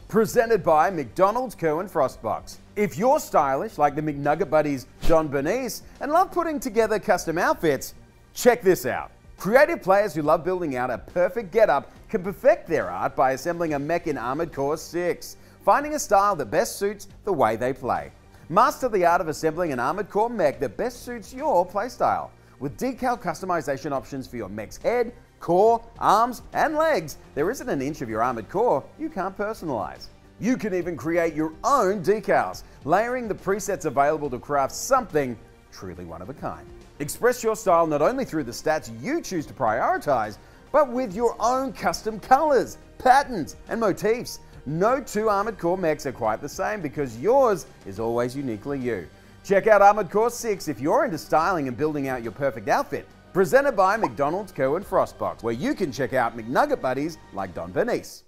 Presented by McDonald's Kerwin Frostbox. If you're stylish like the McNugget Buddies Don Bernice and love putting together custom outfits, check this out. Creative players who love building out a perfect getup can perfect their art by assembling a mech in Armored Core 6, finding a style that best suits the way they play. Master the art of assembling an Armored Core mech that best suits your playstyle. With decal customization options for your mech's head, core, arms, and legs, there isn't an inch of your Armored Core you can't personalize. You can even create your own decals, layering the presets available to craft something truly one of a kind. Express your style not only through the stats you choose to prioritize, but with your own custom colors, patterns, and motifs. No two Armored Core mechs are quite the same because yours is always uniquely you. Check out Armored Core 6 if you're into styling and building out your perfect outfit. Presented by McDonald's Kerwin Frostbox, where you can check out McNugget Buddies like Don Bernice.